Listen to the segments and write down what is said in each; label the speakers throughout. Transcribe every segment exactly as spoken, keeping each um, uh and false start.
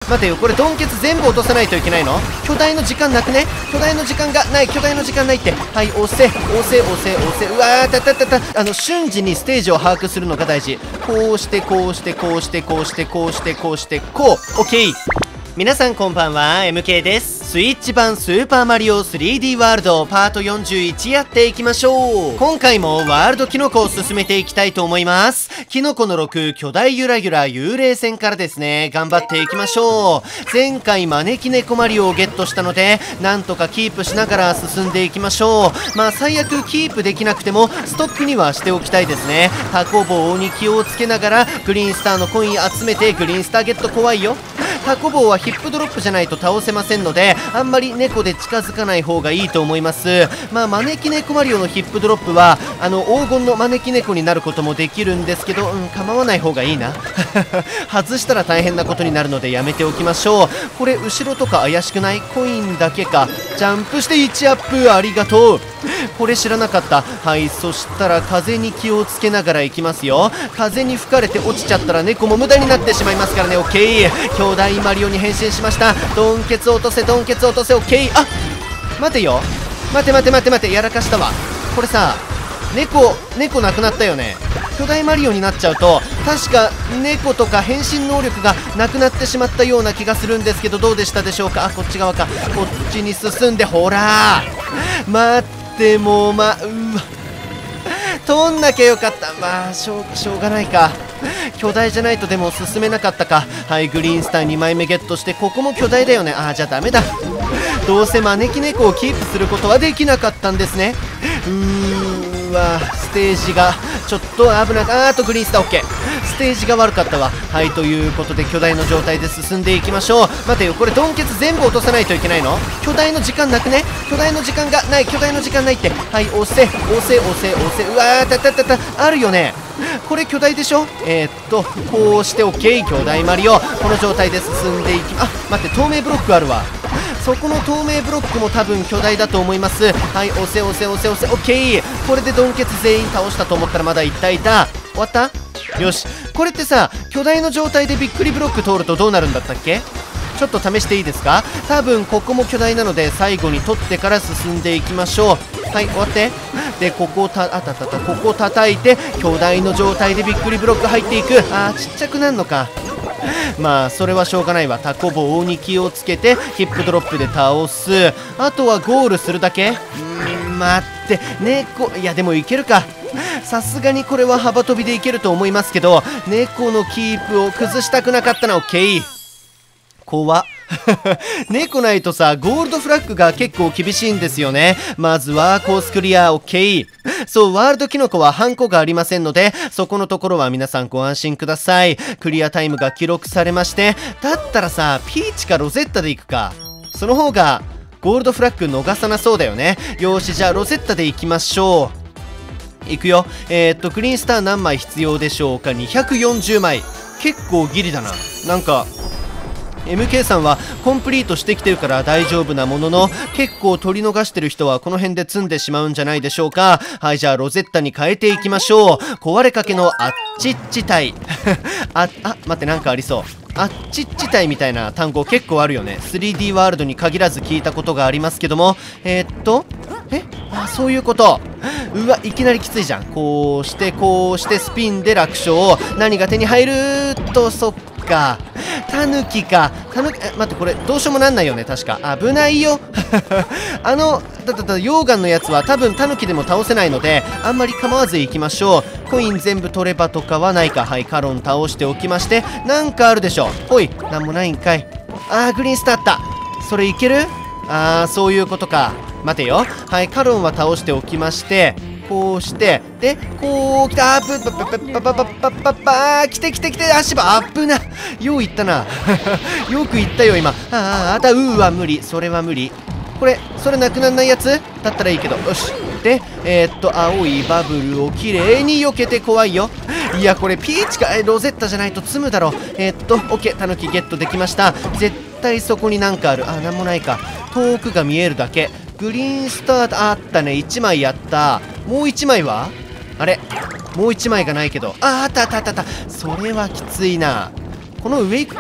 Speaker 1: 待てよ、これドンケツ全部落とさないといけないの？巨大の時間なくね？巨大の時間がない、巨大の時間ないって。はい、押せ押せ押せ押せ。うわー、たたたた。あの瞬時にステージを把握するのが大事。こうしてこうしてこうしてこうしてこうしてこうしてこう。オッケー。皆さんこんばんは、 エムケー です。スイッチ版スーパーマリオ スリーディー ワールドパートよんじゅういちやっていきましょう。今回もワールドキノコを進めていきたいと思います。キノコのろく巨大ゆらゆら幽霊戦からですね、頑張っていきましょう。前回招き猫マリオをゲットしたので、なんとかキープしながら進んでいきましょう。まあ最悪キープできなくてもストックにはしておきたいですね。タコ棒に気をつけながらグリーンスターのコイン集めて、グリーンスターゲット怖いよ。タコ棒はヒップドロップじゃないと倒せませんので、あんまり猫で近づかない方がいいと思います。まあ招き猫マリオのヒップドロップはあの黄金の招き猫になることもできるんですけど、うん、構わない方がいいな外したら大変なことになるのでやめておきましょう。これ後ろとか怪しくない？コインだけか。ジャンプしていちアップ、ありがとう。これ知らなかった。はい、そしたら風に気をつけながら行きますよ。風に吹かれて落ちちゃったら猫も無駄になってしまいますからね。オッケー。兄弟マリオに変身しました。ドンケツ落とせ、ドンケツ落とせ。オッケー。あ、待てよ、待て待て待て待て、やらかしたわ。これさ、猫猫なくなったよね。巨大マリオになっちゃうと確か猫とか変身能力がなくなってしまったような気がするんですけど、どうでしたでしょうか。あ、こっち側か。こっちに進んで、ほら待ってもうまうわ取んなきゃよかった。まあしょうしょうがないか。巨大じゃないとでも進めなかったか。はい、グリーンスターにまいめゲットして、ここも巨大だよね。あー、じゃあダメだ。どうせ招き猫をキープすることはできなかったんですね。うーんわ、ステージがちょっと危なかった。あーとグリーンスター OK。 ステージが悪かったわ。はい、ということで巨大の状態で進んでいきましょう。待てよ、これドンケツ全部落とさないといけないの？巨大の時間なくね？巨大の時間がない、巨大の時間ないって。はい、押せ押せ押せ押せ。うわー、たたたた、あるよね。これ巨大でしょ。えー、っとこうして OK。 巨大マリオ、この状態で進んでいき、あ、待って、透明ブロックあるわ。そこの透明ブロックも多分巨大だと思います。はい、押せ押せ押せ押せ。 OK。 これでドンケツ全員倒したと思ったらまだいったいた。終わった。よし、これってさ、巨大の状態でびっくりブロック通るとどうなるんだったっけ？ちょっと試していいですか？多分ここも巨大なので最後に取ってから進んでいきましょう。はい、終わって。でここをたあたたたここを叩いて、巨大の状態でびっくりブロック入っていく。あー、ちっちゃくなるのか。まあそれはしょうがないわ。タコ棒に気をつけてヒップドロップで倒す。あとはゴールするだけ。うーん、待って猫、いやでもいけるか。さすがにこれは幅跳びでいけると思いますけど、猫のキープを崩したくなかったな。 OK。 怖っ猫ないとさ、ゴールドフラッグが結構厳しいんですよね。まずはコースクリア。 OK。 そう、ワールドキノコはハンコがありませんので、そこのところは皆さんご安心ください。クリアタイムが記録されまして、だったらさ、ピーチかロゼッタでいくか。その方がゴールドフラッグ逃さなそうだよね。よし、じゃあロゼッタでいきましょう。いくよ。えー、っとグリーンスター何枚必要でしょうか。にひゃくよんじゅうまい。結構ギリだな。なんかエムケー さんはコンプリートしてきてるから大丈夫なものの、結構取り逃してる人はこの辺で積んでしまうんじゃないでしょうか。はい、じゃあロゼッタに変えていきましょう。壊れかけのあっちっち体あ、あ、待って、なんかありそう。あっちっち体みたいな単語結構あるよね。 スリーディー ワールドに限らず聞いたことがありますけども、えー、っとえあ、そういうこと。うわ、いきなりきついじゃん。こうしてこうしてスピンで楽勝。何が手に入るーと、そっか、タヌキか。タヌキ、え、待って、これどうしようもなんないよね、確か。危ないよあのだだだ溶岩のやつは多分タヌキでも倒せないので、あんまり構わずいきましょう。コイン全部取ればとかはないか。はい、カロン倒しておきまして、なんかあるでしょ。ほい、なんもないんかい。あー、グリーンスターあった。それいける？あー、そういうことか。待てよ。はい、カロンは倒しておきまして、こうして、で、こう、きた、あー、ぷ、ぱぱぱぱぱぱぱぱー、来て来て来て、足場、あっぶな。よういったな。よくいったよ、今。ああ、あた、うーわ、無理。それは無理。これ、それなくなんないやつだったらいいけど。よし。で、えー、っと、青いバブルをきれいに避けて怖いよ。いや、これ、ピーチか、え、ロゼッタじゃないと積むだろ。えー、っと、オッケー、タヌキゲットできました。絶対そこになんかある。あ、なんもないか。遠くが見えるだけ。グリーンスターあったね。いちまいやった。もういちまいはあれ、もういちまいがないけど。あー、あったあったあったあった。それはきついな。この上行くか。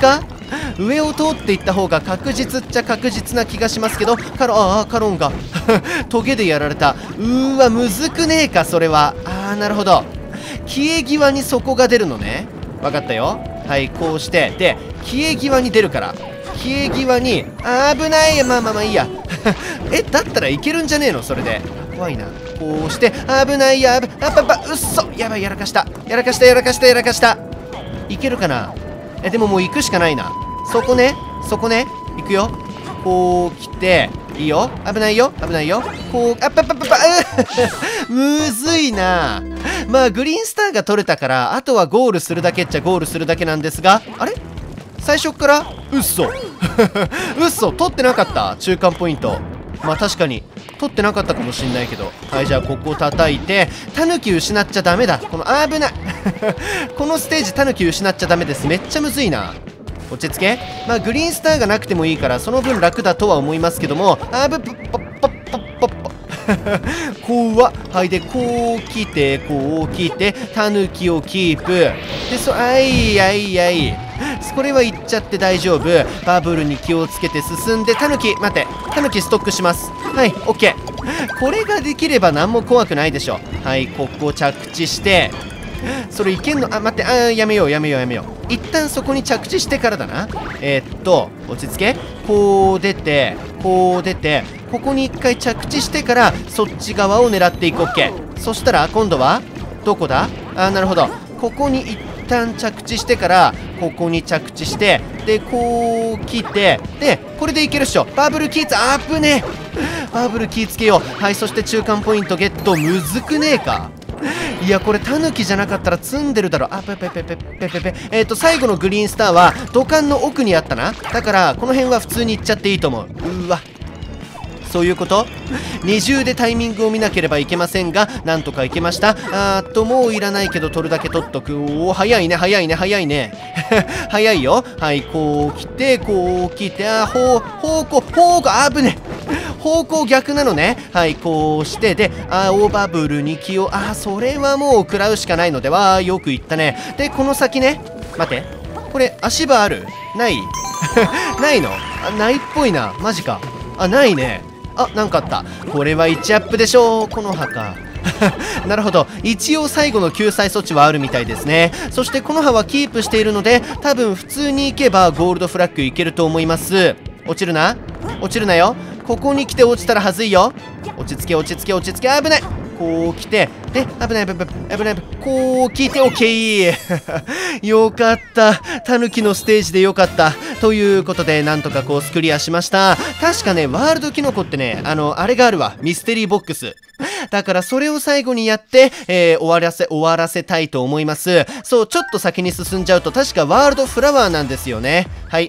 Speaker 1: 上を通っていった方が確実っちゃ確実な気がしますけど、カロン、ああ、カロンがトゲでやられた。うーわ、むずくねえか、それは。ああ、なるほど。消え際にそこが出るのね。わかったよ。はい、こうして。で、消え際に出るから。消え際に、あー危ない。まあまあまあいいや。え、だったらいけるんじゃねえのそれで。怖いな。こうして、危ないや、あばば、うっそ。やばい、やらかした。やらかした、やらかした、やらかした。いけるかな。え、でももう行くしかないな。そこね、そこね。行くよ。こう来て、いいよ。危ないよ。危ないよ。こう、あっぱっぱっぱっぱ、うむずいな。まあ、グリーンスターが取れたから、あとはゴールするだけっちゃゴールするだけなんですが、あれ最初からうっそ。うっそ、取ってなかった中間ポイント。まあ確かに取ってなかったかもしんないけど。はい、じゃあここ叩いて、タヌキ失っちゃダメだ。この危ないこのステージタヌキ失っちゃダメです。めっちゃむずいな。落ち着け。まあグリーンスターがなくてもいいからその分楽だとは思いますけども、あぶぽっぽっぽっぽっぽっぽ怖っ。はいでこう来てこう来てタヌキをキープで、そあいあいあい、これはいっちゃって大丈夫。バブルに気をつけて進んで、タヌキ待って、タヌキストックします。はい、オッケー。これができれば何も怖くないでしょ。はい、ここ着地して、それいけんの。あ、待って、あーやめようやめようやめよう。一旦そこに着地してからだな。えー、っと落ち着け。こう出てこう出て、ここに一回着地してからそっち側を狙っていく。 OK。 そしたら今度はどこだ。あーなるほど。ここに一旦着地してからここに着地して、でこう来て、でこれでいけるっしょ。バブルキーツ、あーぶねえ。バブル気ぃつけよう。はい、そして中間ポイントゲット。むずくねえか。いやこれタヌキじゃなかったら積んでるだろ。あペペペペペペペえっ、ー、と最後のグリーンスターは土管の奥にあったな。だからこの辺は普通に行っちゃっていいと思う。うわ、そういうこと。二重でタイミングを見なければいけませんが、なんとかいけました。あーっともういらないけど取るだけ取っとく。おお早いね早いね早いね早いよ。はいこう来てこう来て、あー方向方向あぶね方向逆なのね。はいこうしてで青バブルに気を、あーそれはもう食らうしかないのでは。よく言ったね。でこの先ね、待ってこれ足場あるないないの。あないっぽいな。マジか。あないね。あなんかあった。これはいちアップでしょう。この墓なるほど。一応最後の救済措置はあるみたいですね。そしてこの葉はキープしているので、多分普通に行けばゴールドフラッグいけると思います。落ちるな落ちるなよ。ここに来て落ちたらはずいよ。落ち着け落ち着け落ち着け。危ない。こう来てで危ない危ない危ない。こう来て OK よかった。タヌキのステージでよかった。ということでなんとかコースクリアしました。確かねワールドキノコってね、あのあれがあるわ。ミステリーボックスだからそれを最後にやって、えー、終わらせ終わらせたいと思います。そうちょっと先に進んじゃうと確かワールドフラワーなんですよね。はい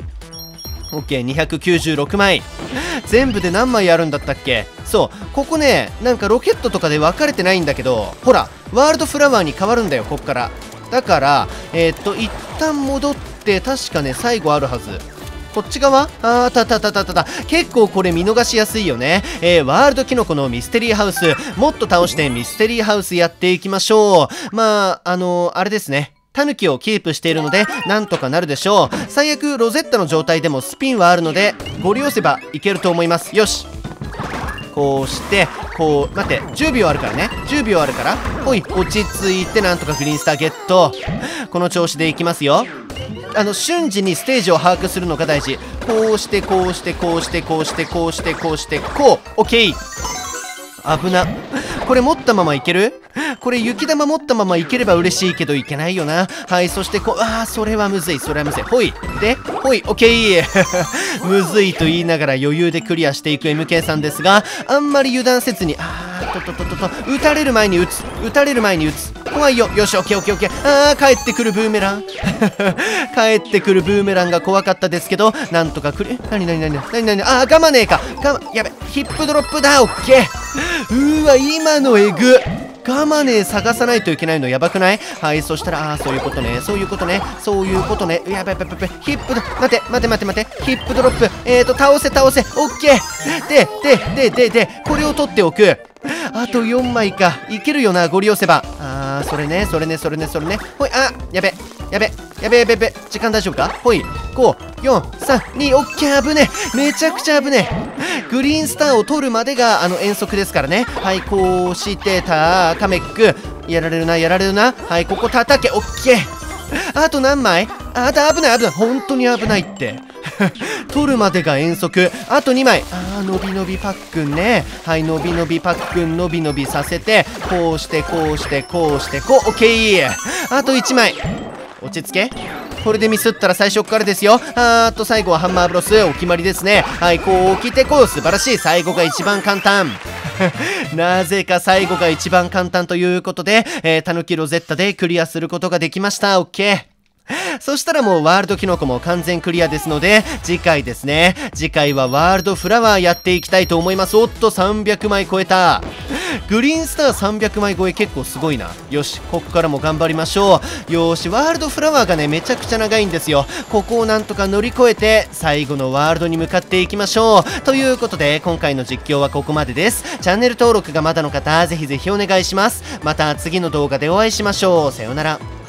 Speaker 1: OK。 にひゃくきゅうじゅうろくまい。全部で何枚あるんだったっけ。そうここねなんかロケットとかで分かれてないんだけど、ほらワールドフラワーに変わるんだよこっから。だからえー、っと一旦戻って確かね最後あるはず。こっち側あーたたたたたた。結構これ見逃しやすいよね。えー、ワールドキノコのミステリーハウスもっと倒してミステリーハウスやっていきましょう。まああのー、あれですね、タヌキをキープしているのでなんとかなるでしょう。最悪ロゼッタの状態でもスピンはあるのでゴリ押せばいけると思います。よしこうしてこう待ってじゅうびょうあるからね。じゅうびょうあるからほい落ち着いてなんとかグリーンスターゲット。この調子でいきますよ。あの瞬時にステージを把握するのが大事。こうしてこうしてこうしてこうしてこうしてこうしてこう OK。 危な。これ持ったままいける。これ雪玉持ったままいければ嬉しいけどいけないよな。はいそしてこうあーそれはむずいそれはむずい。ほいでほい OK むずいと言いながら余裕でクリアしていく エムケー さんですが、あんまり油断せずに、あーととととと撃たれる前に撃つ撃たれる前に撃つ。怖いよ。よし OKOKOK。 あー帰ってくるブーメラン帰ってくるブーメランが怖かったですけどなんとかくれ。なになになになになに。あー我慢ねえか我慢。やべヒップドロップだ OK。 うーわ今のえぐ。ガマネー探さないといけないのやばくない。はいそしたらあーそういうことねそういうことねそういうことね。やべやべやべヒップド待て待て待て待てヒップドロップえーと倒せ倒せオッケー。でででででこれを取っておく。 あとよんまいか。いけるよな、ゴリ押せば。あー、それね、それね、それね、それね。ほい、あ、やべ、やべ、やべやべやべ。時間大丈夫か？ほい、ご、よん、さん、に、オッケー、危ねえ。めちゃくちゃ危ねえ。グリーンスターを取るまでが、あの、遠足ですからね。はい、こうしてた、カメック。やられるな、やられるな。はい、ここ叩け、オッケー。あと何枚？あと危ない、危ない。本当に危ないって。取るまでが遠足。あとにまい。あー、のびのびパックンね。はい、のびのびパックン、のびのびさせて、こうして、こうして、こうして、こう、オッケー。あといちまい。落ち着け。これでミスったら最初からですよ。あーっと、最後はハンマーブロス。お決まりですね。はい、こう来て、こう、素晴らしい。最後が一番簡単。なぜか最後が一番簡単ということで、えー、タヌキロゼッタでクリアすることができました。オッケー。そしたらもうワールドキノコも完全クリアですので、次回ですね。次回はワールドフラワーやっていきたいと思います。おっと、さんびゃくまい超えた。グリーンスターさんびゃくまい超え結構すごいな。よし、ここからも頑張りましょう。よーし、ワールドフラワーがね、めちゃくちゃ長いんですよ。ここをなんとか乗り越えて、最後のワールドに向かっていきましょう。ということで、今回の実況はここまでです。チャンネル登録がまだの方、ぜひぜひお願いします。また次の動画でお会いしましょう。さようなら。